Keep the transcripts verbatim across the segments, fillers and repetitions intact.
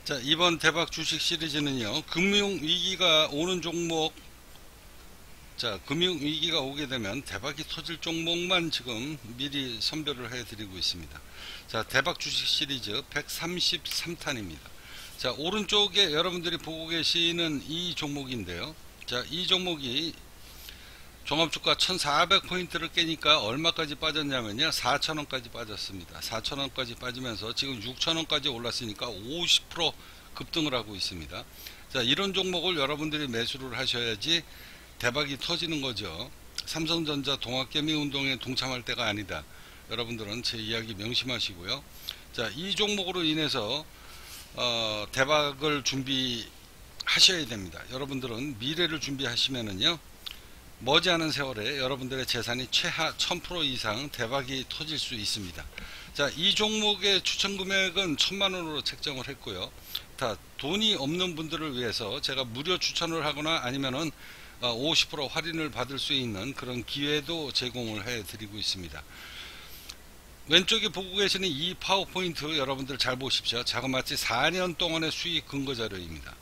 자, 이번 대박 주식 시리즈는요, 금융위기가 오는 종목, 자, 금융위기가 오게 되면 대박이 터질 종목만 지금 미리 선별을 해드리고 있습니다. 자, 대박 주식 시리즈 백삼십삼 탄입니다. 자, 오른쪽에 여러분들이 보고 계시는 이 종목인데요. 자, 이 종목이 종합주가 천사백 포인트를 깨니까 얼마까지 빠졌냐면요, 사천 원까지 빠졌습니다. 사천 원까지 빠지면서 지금 육천 원까지 올랐으니까 오십 퍼센트 급등을 하고 있습니다. 자, 이런 종목을 여러분들이 매수를 하셔야지 대박이 터지는 거죠. 삼성전자 동학개미 운동에 동참할 때가 아니다. 여러분들은 제 이야기 명심하시고요. 자, 이 종목으로 인해서 어, 대박을 준비하셔야 됩니다. 여러분들은 미래를 준비하시면은요, 머지않은 세월에 여러분들의 재산이 최하 천 퍼센트 이상 대박이 터질 수 있습니다. 자, 이 종목의 추천 금액은 천만 원으로 책정을 했고요. 다 돈이 없는 분들을 위해서 제가 무료 추천을 하거나 아니면은 오십 퍼센트 할인을 받을 수 있는 그런 기회도 제공을 해 드리고 있습니다. 왼쪽에 보고 계시는 이 파워포인트 여러분들 잘 보십시오. 자그마치 사 년 동안의 수익 근거 자료입니다.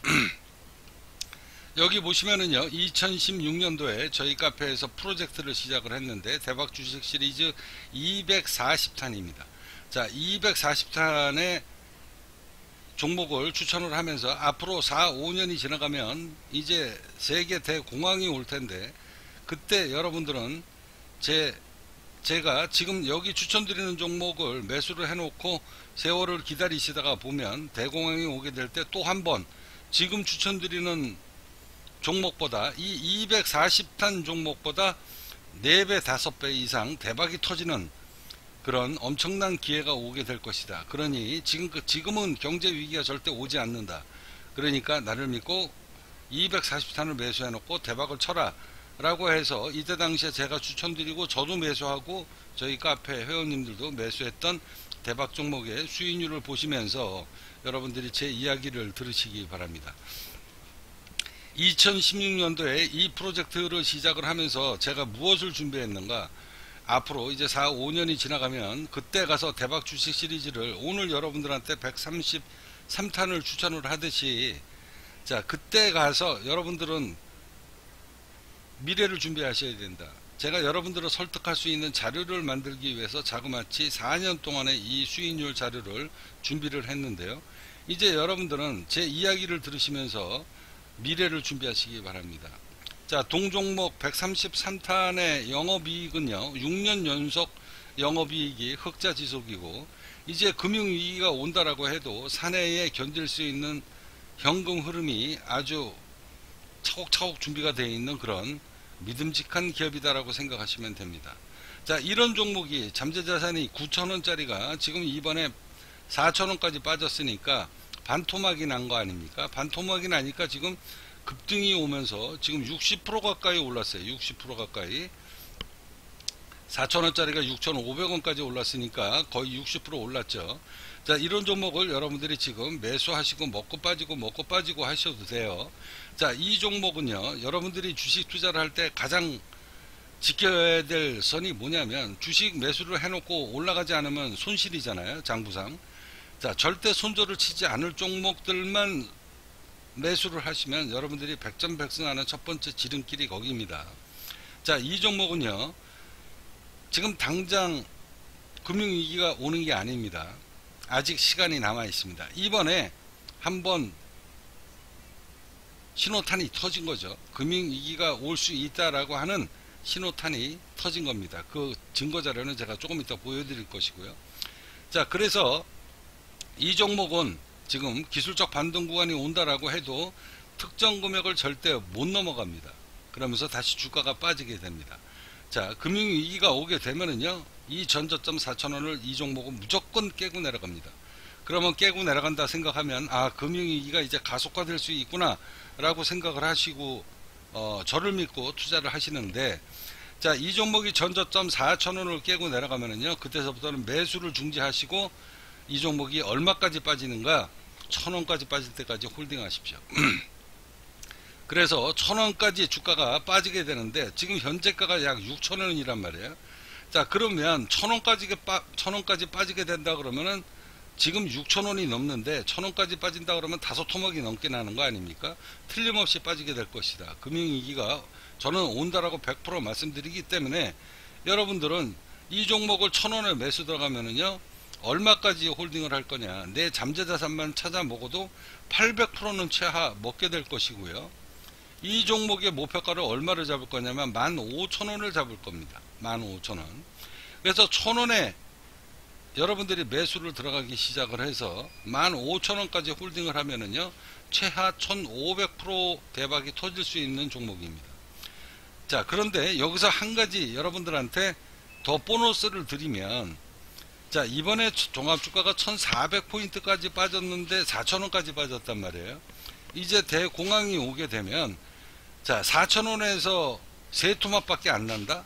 여기 보시면은요, 이천십육 년도에 저희 카페에서 프로젝트를 시작을 했는데 대박 주식 시리즈 이백사십 탄입니다. 자, 이백사십 탄의 종목을 추천을 하면서 앞으로 사, 오 년이 지나가면 이제 세계 대공황이 올 텐데, 그때 여러분들은 제 제가 지금 여기 추천드리는 종목을 매수를 해놓고 세월을 기다리시다가 보면 대공황이 오게 될 때 또 한 번 지금 추천드리는 종목보다 이 이백사십 탄 종목보다 네 배, 다섯 배 이상 대박이 터지는 그런 엄청난 기회가 오게 될 것이다. 그러니 지금, 지금은 경제 위기가 절대 오지 않는다. 그러니까 나를 믿고 이백사십 탄을 매수해 놓고 대박을 쳐라 라고 해서 이때 당시에 제가 추천드리고 저도 매수하고 저희 카페 회원님들도 매수했던 대박 종목의 수익률을 보시면서 여러분들이 제 이야기를 들으시기 바랍니다. 이천십육 년도에 이 프로젝트를 시작을 하면서 제가 무엇을 준비했는가, 앞으로 이제 사, 오 년이 지나가면 그때 가서 대박 주식 시리즈를 오늘 여러분들한테 백삼십삼 탄을 추천을 하듯이, 자, 그때 가서 여러분들은 미래를 준비하셔야 된다. 제가 여러분들을 설득할 수 있는 자료를 만들기 위해서 자그마치 사 년 동안의 이 수익률 자료를 준비를 했는데요. 이제 여러분들은 제 이야기를 들으시면서 미래를 준비하시기 바랍니다. 자, 동종목 백삼십삼 탄의 영업이익은요, 육 년 연속 영업이익이 흑자 지속이고, 이제 금융위기가 온다라고 해도 사내에 견딜 수 있는 현금 흐름이 아주 차곡차곡 준비가 되어 있는 그런 믿음직한 기업이다라고 생각하시면 됩니다. 자, 이런 종목이 잠재자산이 구천 원짜리가 지금 이번에 사천 원까지 빠졌으니까 반토막이 난 거 아닙니까? 반토막이 나니까 지금 급등이 오면서 지금 육십 퍼센트 가까이 올랐어요. 육십 퍼센트 가까이. 사천 원짜리가 육천오백 원까지 올랐으니까 거의 육십 퍼센트 올랐죠. 자, 이런 종목을 여러분들이 지금 매수하시고 먹고 빠지고 먹고 빠지고 하셔도 돼요. 자, 이 종목은요, 여러분들이 주식 투자를 할 때 가장 지켜야 될 선이 뭐냐면, 주식 매수를 해놓고 올라가지 않으면 손실이잖아요, 장부상. 자, 절대 손절을 치지 않을 종목들만 매수를 하시면 여러분들이 백전백승하는 첫 번째 지름길이 거기입니다. 자, 이 종목은요, 지금 당장 금융위기가 오는 게 아닙니다. 아직 시간이 남아 있습니다. 이번에 한번 신호탄이 터진 거죠. 금융위기가 올 수 있다라고 하는 신호탄이 터진 겁니다. 그 증거 자료는 제가 조금 이따 보여드릴 것이고요. 자, 그래서 이 종목은 지금 기술적 반등 구간이 온다라고 해도 특정 금액을 절대 못 넘어갑니다. 그러면서 다시 주가가 빠지게 됩니다. 자, 금융위기가 오게 되면은요, 이 전저점 사천 원을 이 종목은 무조건 깨고 내려갑니다. 그러면 깨고 내려간다 생각하면, 아, 금융위기가 이제 가속화될 수 있구나 라고 생각을 하시고 어, 저를 믿고 투자를 하시는데, 자, 이 종목이 전저점 사천 원을 깨고 내려가면은요, 그때서부터는 매수를 중지하시고 이 종목이 얼마까지 빠지는가, 천 원까지 빠질 때까지 홀딩 하십시오. 그래서 천 원까지 주가가 빠지게 되는데 지금 현재가가 약 육천 원이란 말이에요. 자, 그러면 천 원까지 천 원까지 빠지게 된다 그러면은 지금 육천 원이 넘는데 천 원까지 빠진다 그러면 다섯 토막이 넘게 나는 거 아닙니까? 틀림없이 빠지게 될 것이다. 금융위기가 저는 온다라고 백 퍼센트 말씀드리기 때문에 여러분들은 이 종목을 천 원에 매수 들어가면은요, 얼마까지 홀딩을 할 거냐. 내 잠재자산만 찾아 먹어도 팔백 퍼센트는 최하 먹게 될 것이고요. 이 종목의 목표가를 얼마를 잡을 거냐면 만 오천 원을 잡을 겁니다. 만 오천 원. 그래서 천 원에 여러분들이 매수를 들어가기 시작을 해서 만 오천 원까지 홀딩을 하면은요, 최하 천오백 퍼센트 대박이 터질 수 있는 종목입니다. 자, 그런데 여기서 한 가지 여러분들한테 더 보너스를 드리면, 자, 이번에 종합주가가 천사백 포인트까지 빠졌는데 사천 원까지 빠졌단 말이에요. 이제 대공황이 오게 되면, 자, 사천 원에서 세 토막밖에 안 난다?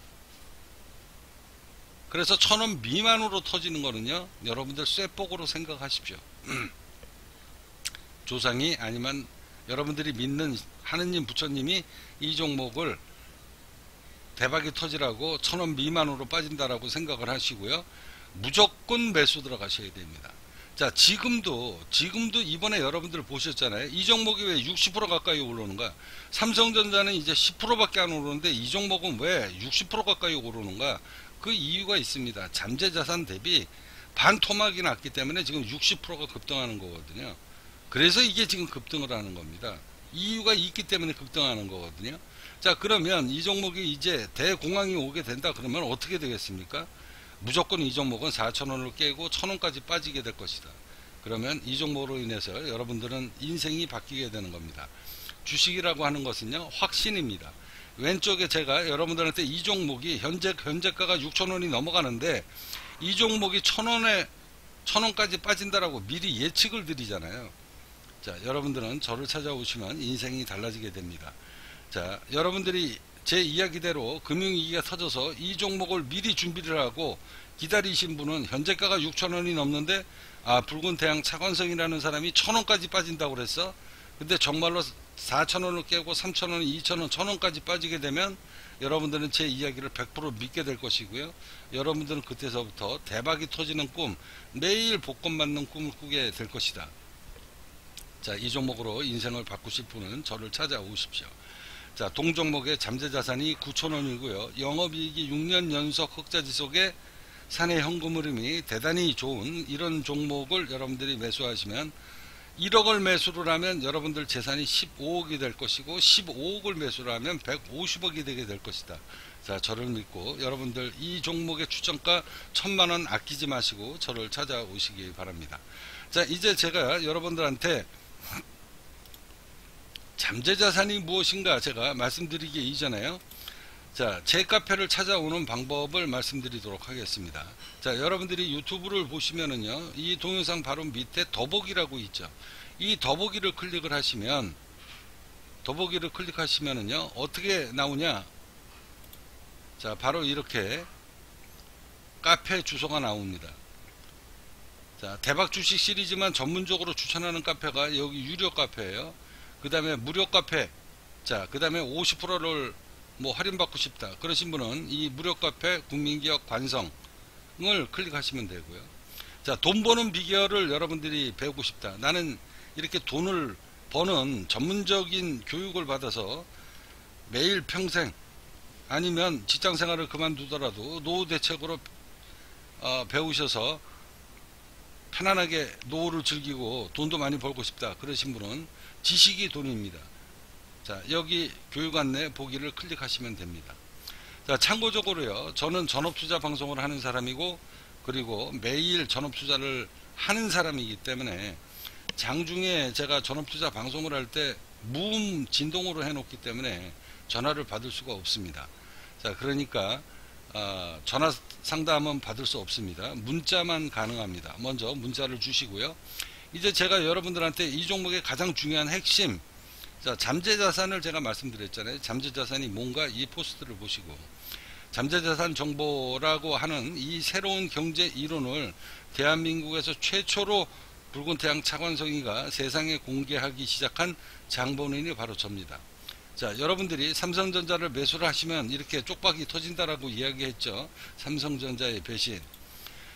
그래서 천 원 미만으로 터지는 거는요, 여러분들 쇠복으로 생각하십시오. 조상이 아니면 여러분들이 믿는 하느님 부처님이 이 종목을 대박이 터지라고 천 원 미만으로 빠진다라고 생각을 하시고요. 무조건 매수 들어가셔야 됩니다. 자, 지금도 지금도 이번에 여러분들 보셨잖아요. 이 종목이 왜 육십 퍼센트 가까이 오르는가? 삼성전자는 이제 십 퍼센트밖에 안 오르는데 이 종목은 왜 육십 퍼센트 가까이 오르는가? 그 이유가 있습니다. 잠재자산 대비 반 토막이 났기 때문에 지금 육십 퍼센트가 급등하는 거거든요. 그래서 이게 지금 급등을 하는 겁니다. 이유가 있기 때문에 급등하는 거거든요. 자, 그러면 이 종목이 이제 대공황이 오게 된다 그러면 어떻게 되겠습니까? 무조건 이 종목은 사천 원을 깨고 천 원까지 빠지게 될 것이다. 그러면 이 종목으로 인해서 여러분들은 인생이 바뀌게 되는 겁니다. 주식이라고 하는 것은요, 확신입니다. 왼쪽에 제가 여러분들한테 이 종목이 현재 현재가가 육천 원이 넘어가는데 이 종목이 천 원에 천 원까지 빠진다라고 미리 예측을 드리잖아요. 자, 여러분들은 저를 찾아오시면 인생이 달라지게 됩니다. 자, 여러분들이 제 이야기대로 금융위기가 터져서 이 종목을 미리 준비를 하고 기다리신 분은 현재가가 육천 원이 넘는데, 아, 붉은 태양 차관성이라는 사람이 천 원까지 빠진다고 그랬어. 근데 정말로 사천 원을 깨고 삼천 원, 이천 원, 천 원까지 빠지게 되면 여러분들은 제 이야기를 백 퍼센트 믿게 될 것이고요. 여러분들은 그때서부터 대박이 터지는 꿈, 매일 복권 받는 꿈을 꾸게 될 것이다. 자, 이 종목으로 인생을 바꾸실 분은 저를 찾아오십시오. 자, 동종목의 잠재자산이 구천 원이고요. 영업이익이 육 년 연속 흑자지속에 사내 현금 흐름이 대단히 좋은 이런 종목을 여러분들이 매수하시면 일억을 매수를 하면 여러분들 재산이 십오억이 될 것이고 십오억을 매수를 하면 백오십억이 되게 될 것이다. 자, 저를 믿고 여러분들 이 종목의 추천가 천만 원 아끼지 마시고 저를 찾아오시기 바랍니다. 자, 이제 제가 여러분들한테 잠재자산이 무엇인가 제가 말씀드리기 이전에요. 자, 제 카페를 찾아오는 방법을 말씀드리도록 하겠습니다. 자, 여러분들이 유튜브를 보시면은요, 이 동영상 바로 밑에 더보기라고 있죠. 이 더보기를 클릭을 하시면, 더보기를 클릭하시면은요, 어떻게 나오냐? 자, 바로 이렇게 카페 주소가 나옵니다. 자, 대박 주식 시리즈만 전문적으로 추천하는 카페가 여기 유료 카페예요. 그 다음에 무료 카페, 자, 그 다음에 오십 퍼센트를 뭐 할인받고 싶다 그러신 분은 이 무료 카페 국민기업 관성을 클릭하시면 되고요. 자, 돈 버는 비결을 여러분들이 배우고 싶다, 나는 이렇게 돈을 버는 전문적인 교육을 받아서 매일 평생 아니면 직장생활을 그만두더라도 노후 대책으로 어, 배우셔서 편안하게 노후를 즐기고 돈도 많이 벌고 싶다 그러신 분은 지식이 돈입니다. 자, 여기 교육 안내 보기를 클릭하시면 됩니다. 자, 참고적으로요, 저는 전업투자 방송을 하는 사람이고 그리고 매일 전업투자를 하는 사람이기 때문에 장중에 제가 전업투자 방송을 할 때 무음 진동으로 해놓기 때문에 전화를 받을 수가 없습니다. 자, 그러니까 어, 전화 상담은 받을 수 없습니다. 문자만 가능합니다. 먼저 문자를 주시고요. 이제 제가 여러분들한테 이 종목의 가장 중요한 핵심, 자, 잠재자산을 제가 말씀드렸잖아요. 잠재자산이 뭔가 이 포스트를 보시고, 잠재자산 정보라고 하는 이 새로운 경제 이론을 대한민국에서 최초로 붉은태양 차관성이가 세상에 공개하기 시작한 장본인이 바로 접니다. 자, 여러분들이 삼성전자를 매수를 하시면 이렇게 쪽박이 터진다라고 이야기했죠. 삼성전자의 배신.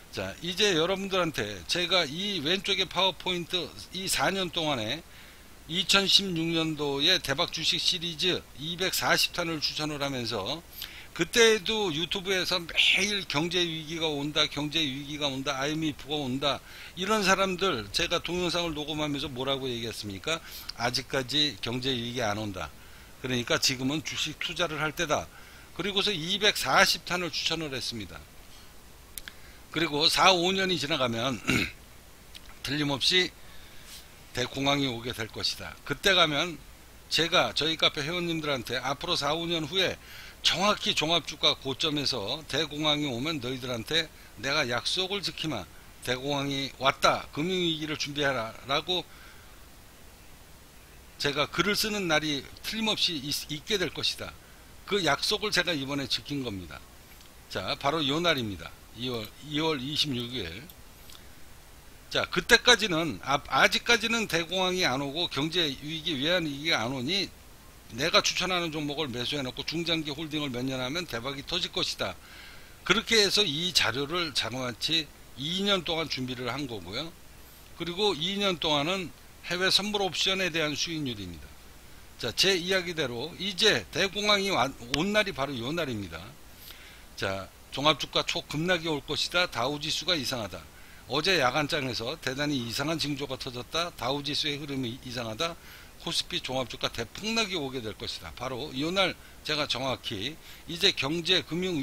자, 이제 여러분들한테 제가 이 왼쪽에 파워포인트 이 사 년 동안에 이천십육 년도에 대박 주식 시리즈 이백사십 탄을 추천을 하면서, 그때도 유튜브에서 매일 경제 위기가 온다, 경제 위기가 온다, 아이엠에프가 온다, 이런 사람들 제가 동영상을 녹음하면서 뭐라고 얘기했습니까? 아직까지 경제 위기 안 온다, 그러니까 지금은 주식 투자를 할 때다. 그리고서 이백사십 탄을 추천을 했습니다. 그리고 사, 오 년이 지나가면 틀림없이 대공황이 오게 될 것이다. 그때 가면 제가 저희 카페 회원님들한테 앞으로 사, 오 년 후에 정확히 종합주가 고점에서 대공황이 오면 너희들한테 내가 약속을 지키마, 대공황이 왔다, 금융위기를 준비하라 라고 제가 글을 쓰는 날이 틀림없이 있, 있게 될 것이다. 그 약속을 제가 이번에 지킨 겁니다. 자, 바로 요 날입니다. 이월 이십육 일. 자, 그때까지는 아, 아직까지는 대공황이 안 오고 경제위기, 외환위기가 안 오니 내가 추천하는 종목을 매수해놓고 중장기 홀딩을 몇 년 하면 대박이 터질 것이다. 그렇게 해서 이 자료를 자그마치 이 년 동안 준비를 한 거고요. 그리고 이 년 동안은 해외 선물 옵션에 대한 수익률입니다. 자, 제 이야기대로 이제 대공황이 온 날이 바로 이 날입니다. 자, 종합주가 초급락이 올 것이다. 다우지수가 이상하다. 어제 야간장에서 대단히 이상한 징조가 터졌다. 다우지수의 흐름이 이상하다. 코스피 종합주가 대폭락이 오게 될 것이다. 바로 이 날 제가 정확히 이제 경제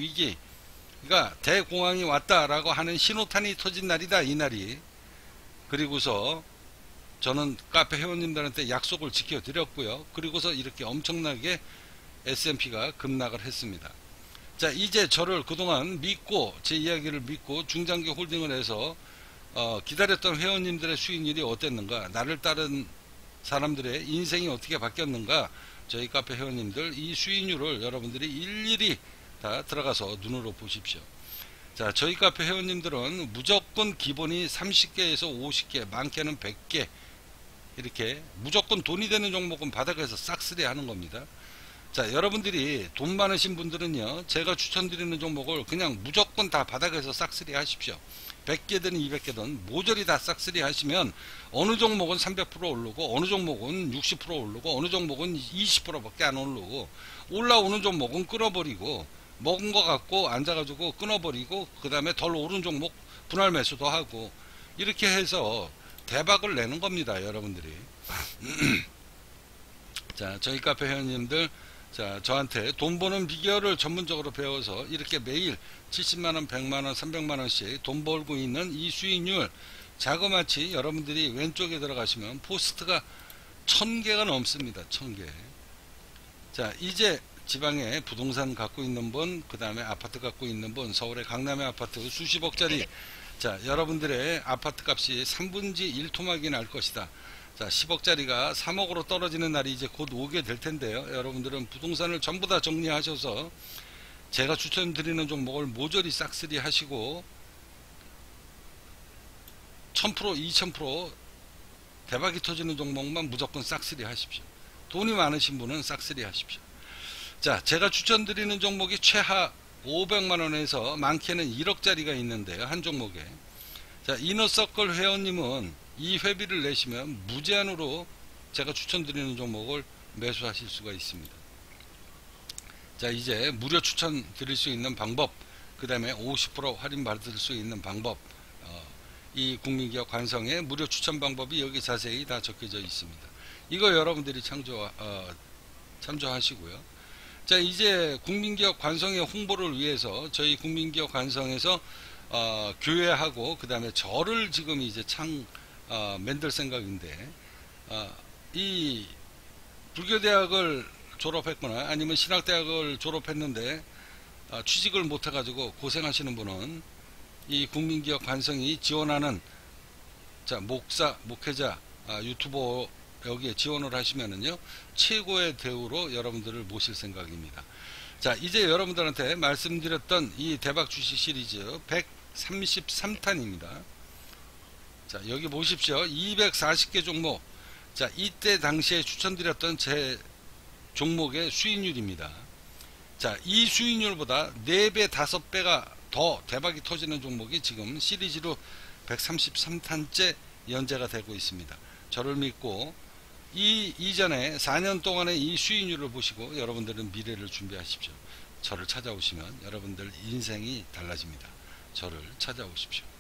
금융위기가 대공황이 왔다라고 하는 신호탄이 터진 날이다, 이 날이. 그리고서 저는 카페 회원님들한테 약속을 지켜드렸고요. 그리고서 이렇게 엄청나게 에스 앤 피가 급락을 했습니다. 자, 이제 저를 그동안 믿고 제 이야기를 믿고 중장기 홀딩을 해서 어, 기다렸던 회원님들의 수익률이 어땠는가, 나를 따른 사람들의 인생이 어떻게 바뀌었는가, 저희 카페 회원님들 이 수익률을 여러분들이 일일이 다 들어가서 눈으로 보십시오. 자, 저희 카페 회원님들은 무조건 기본이 삼십 개에서 오십 개, 많게는 백 개, 이렇게 무조건 돈이 되는 종목은 바닥에서 싹쓸이 하는 겁니다. 자, 여러분들이 돈 많으신 분들은요, 제가 추천드리는 종목을 그냥 무조건 다 바닥에서 싹쓸이 하십시오. 백 개든 이백 개든 모조리 다 싹쓸이 하시면 어느 종목은 삼백 퍼센트 오르고, 어느 종목은 육십 퍼센트 오르고, 어느 종목은 이십 퍼센트 밖에 안 오르고, 올라오는 종목은 끊어버리고, 먹은 거 갖고 앉아가지고 끊어버리고, 그 다음에 덜 오른 종목 분할 매수도 하고, 이렇게 해서 대박을 내는 겁니다, 여러분들이. 자, 저희 카페 회원님들, 자, 저한테 돈 버는 비결을 전문적으로 배워서 이렇게 매일 칠십만 원, 백만 원, 삼백만 원씩 돈 벌고 있는 이 수익률, 자그마치 여러분들이 왼쪽에 들어가시면 포스트가 천 개가 넘습니다. 천 개. 자, 이제 지방에 부동산 갖고 있는 분, 그 다음에 아파트 갖고 있는 분, 서울의 강남의 아파트 수십억짜리, 자, 여러분들의 아파트 값이 삼분지 일 토막이 날 것이다. 자, 십억짜리가 삼억으로 떨어지는 날이 이제 곧 오게 될 텐데요. 여러분들은 부동산을 전부 다 정리하셔서 제가 추천드리는 종목을 모조리 싹쓸이 하시고 천 퍼센트, 이천 퍼센트 대박이 터지는 종목만 무조건 싹쓸이 하십시오. 돈이 많으신 분은 싹쓸이 하십시오. 자, 제가 추천드리는 종목이 최하 오백만 원에서 많게는 일억짜리가 있는데요, 한 종목에. 자, 이너서클 회원님은 이 회비를 내시면 무제한으로 제가 추천드리는 종목을 매수하실 수가 있습니다. 자, 이제 무료 추천 드릴 수 있는 방법, 그 다음에 오십 퍼센트 할인 받을 수 있는 방법, 어, 이 국민기업 관성의 무료 추천 방법이 여기 자세히 다 적혀져 있습니다. 이거 여러분들이 참조, 어, 참조하시고요. 자, 이제 국민기업 관성의 홍보를 위해서 저희 국민기업 관성에서 어, 교회하고 그 다음에 저를 지금 이제 창 어, 만들 생각인데, 어, 이 불교대학을 졸업했거나 아니면 신학대학을 졸업했는데 어, 취직을 못해가지고 고생하시는 분은 이 국민기업 관성이 지원하는, 자, 목사, 목회자, 아, 유튜버 여기에 지원을 하시면은요, 최고의 대우로 여러분들을 모실 생각입니다. 자, 이제 여러분들한테 말씀드렸던 이 대박 주식 시리즈 백삼십삼 탄입니다. 자, 여기 보십시오. 이백사십 개 종목. 자, 이때 당시에 추천드렸던 제 종목의 수익률입니다. 자, 이 수익률보다 네 배, 다섯 배가 더 대박이 터지는 종목이 지금 시리즈로 백삼십삼 탄째 연재가 되고 있습니다. 저를 믿고 이 이전에 사 년 동안의 이 수익률을 보시고 여러분들은 미래를 준비하십시오. 저를 찾아오시면 여러분들 인생이 달라집니다. 저를 찾아오십시오.